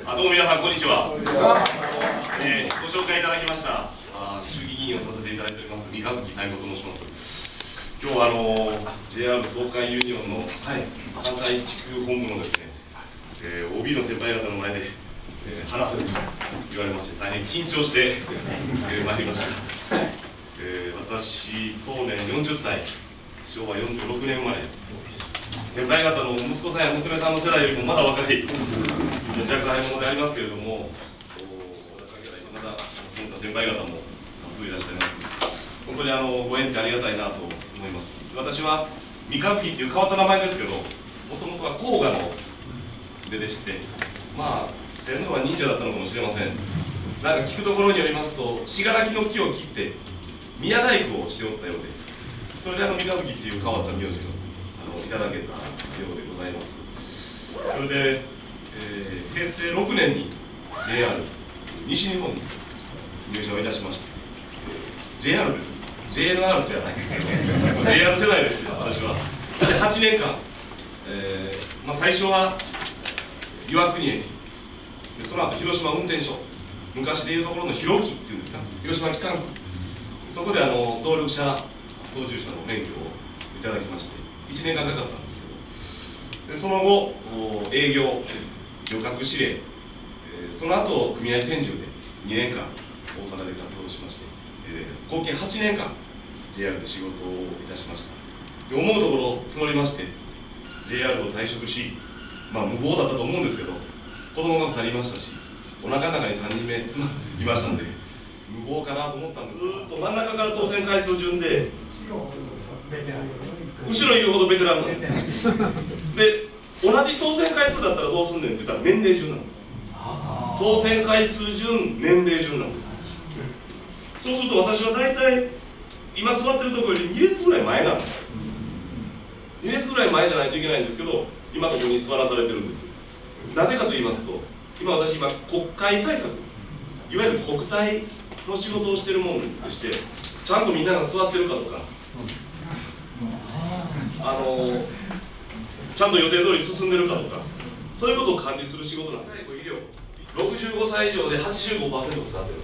どうも皆さんこんにちは。ご紹介いただきました衆議院をさせていただいております三日月太鼓と申します。今日はJR 東海ユニオンの、関西地区本部のですね、OB の先輩方の前で、話せると言われまして大変緊張して、参りました。私当年40歳、昭和46年生まれ。先輩方の息子さんや娘さんの世代よりもまだ若い若輩者でありますけれども、まだそんな先輩方も多数いらっしゃいます。本当にご縁ってありがたいなと思います。私は三日月っていう変わった名前ですけど、もともとは甲賀の出でして、先祖は忍者だったのかもしれません。なんか聞くところによりますと、信楽の木を切って宮大工をしておったようで、それで三日月っていう変わった名字をいただけたようでございます。それで、平成6年に JR 西日本に入社をいたしまして、JR です。JNR じゃないですけど、JR 世代ですよ、私は。で、8年間、最初は岩国駅、でその後広島運転所、昔でいうところの広木っていうんですか、広島機関区、そこで動力車操縦者の免許をいただきまして、1年間かかったんですけど、でその後、営業、旅客指令、その後組合専従で2年間大阪で活動しまして、合計8年間 JR で仕事をいたしました。で思うところ募りまして JR を退職し、無謀だったと思うんですけど、子供が2人いましたし、お腹の中に3人目妻いましたんで、無謀かなと思ったんです。ずーっと真ん中から当選回数順で、後ろいるほどベテランなんです。で、同じ当選回数だったらどうすんねんって言ったら年齢順なんです。当選回数順、年齢順なんです。そうすると私は大体今座ってるところより2列ぐらい前なんです。2列ぐらい前じゃないといけないんですけど、今ここに座らされてるんです。なぜかと言いますと、私国会対策、いわゆる国対の仕事をしているものでして、ちゃんとみんなが座ってるかとか、ちゃんと予定通り進んでるかとか、そういうことを管理する仕事なんです。医療、65歳以上で 85% 使ってる。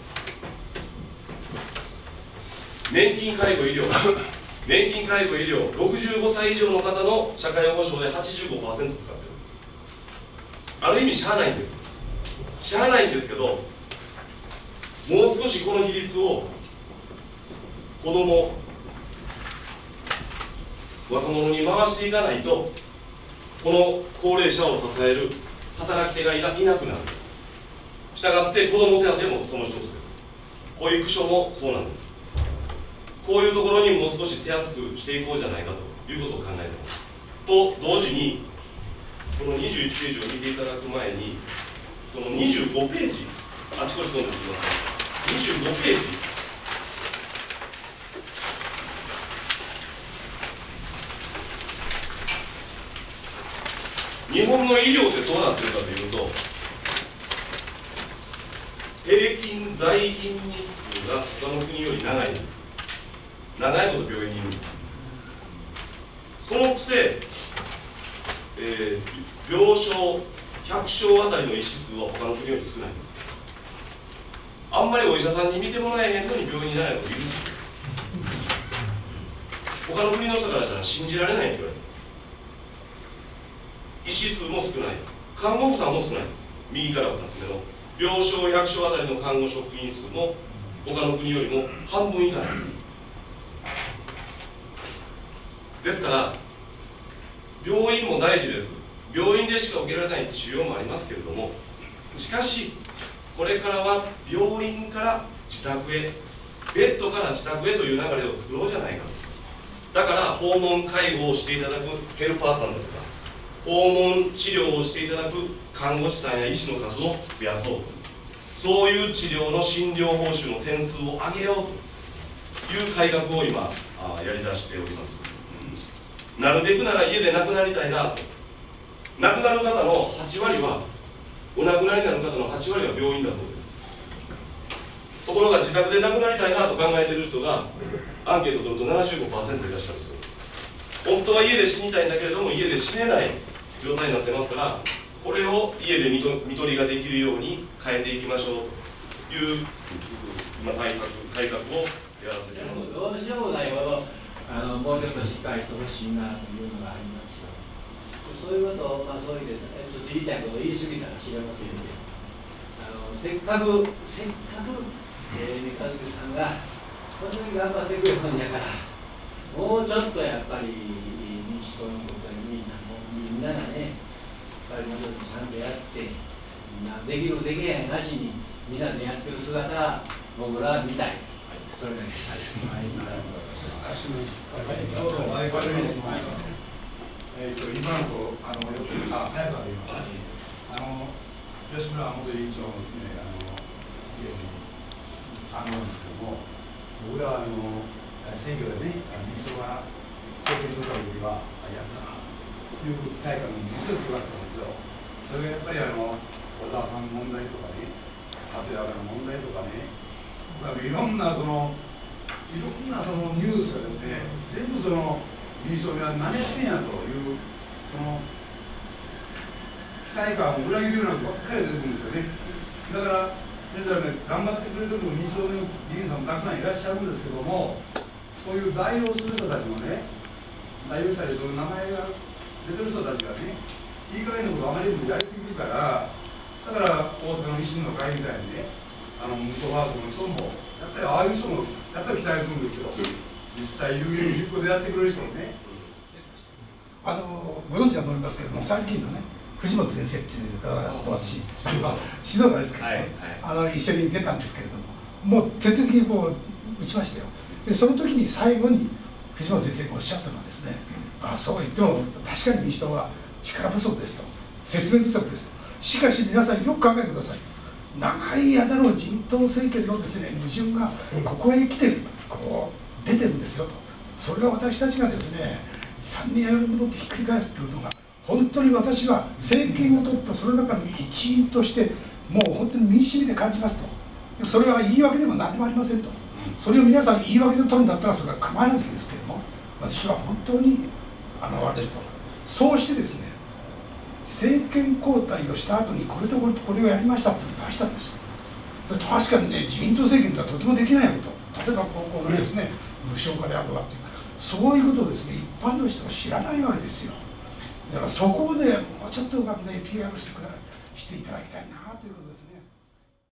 年金介護医療年金介護医療、65歳以上の方の社会保障で 85% 使ってるんです。ある意味しゃあないんです。しゃあないんですけど、もう少しこの比率を子供、若者に回していかないと、この高齢者を支える働き手がいなくなる。したがって子ども手当もその一つです。保育所もそうなんです。こういうところにもう少し手厚くしていこうじゃないかということを考えています。と同時に、この21ページを見ていただく前に、この25ページ、あちこち飛んですみません。25ページ。日本の医療ってどうなってるかというと、平均在院日数が他の国より長いんです。長いこと病院にいるんです。そのくせ、病床100床あたりの医師数は他の国より少ないんです。あんまりお医者さんに見てもらえへんのに病院に長いこといるんです。他の国の人からしたら信じられないって言われてます。医師数も少ない、看護婦さんも少ないんです。右から2つ目の病床100床あたりの看護職員数も他の国よりも半分以下なんです。ですから病院も大事です。病院でしか受けられない治療もありますけれども、しかしこれからは病院から自宅へ、ベッドから自宅へという流れを作ろうじゃないかと。だから訪問介護をしていただくヘルパーさんだとか、訪問治療をしていただく看護師さんや医師の数を増やそうと、そういう治療の診療報酬の点数を上げようという改革を今やりだしております。なるべくなら家で亡くなりたいなと。亡くなる方の8割は、お亡くなりになる方の8割は病院だそうです。ところが自宅で亡くなりたいなと考えている人がアンケートを取ると 75% いらっしゃるそうです。本当は家で死にたいんだけれども家で死ねない状態になってますから、 これを家で見取りができるように変えていきましょうという今改革をやらせてもらってどうしようもないほどもうちょっとしっかりしてほしいなというのがありますよ。そういうことを、そういうちょっと言いたいことを言い過ぎたか知れませんけど、せっかく三日月さんがこんなに頑張ってくれたんやから、もうちょっとやっぱり民主党のことにみんながね、やっぱりもうちょっとちゃんとやって、できるできないなしにみんなでやってる姿、僕らは見たい。それだけです。今のと早川で言います吉村元委員長のですね家に参加なんですけども、僕らは選挙でね民主党が政権取った時はやったなという期待感がものすごい強かったんですよ。それがやっぱり小沢さんの問題とかね、鳩山の問題とかね、いろんなそのニュースがですね、全部民主党が何やってんやというその期待感を裏切るようなことばっかり出てくるんですよね。だから先生はね、頑張ってくれてる民主党の議員さんもたくさんいらっしゃるんですけども、そういう代表する人たちもね、代表したりそういう名前が出てる人たちがね、いい加減なことをあまりにもやりすぎるから、だから大阪の維新の会みたいにね、無党派層の人もやっぱりああいう人もやっぱり期待するんですよ。実際有言実行でやってくれる人もね。 ご存知だと思いますけれども、参議院のね藤本先生っていう方と私静岡ですけど、一緒に出たんですけれども、もう徹底的にこう打ちましたよ。でその時に最後に藤本先生がおっしゃったのはですね、そう言っても確かに民主党は力不足ですと、説明不足ですと。しかし皆さんよく考えてください。長い間の自民党政権のですね矛盾がここへ来てこう出てるんですよと。それが私たちがですね3年4年戻ってひっくり返すっていうのが、本当に私は政権を取ったその中の一員としてもう本当に身にしみて感じますと。それは言い訳でも何でもありませんと。それを皆さん言い訳で取るんだったらそれは構わないですけれども、私は本当にあれですと。そうしてですね政権交代をした後にこれとこれとこれをやりましたって出したんですよ。確かにね、自民党政権ではとてもできないこと、例えば高校のですね無償化であるとかっていう、そういうことをですね一般の人は知らないわけですよ。だからそこをねもうちょっとうまくね PR していただきたいなということですね。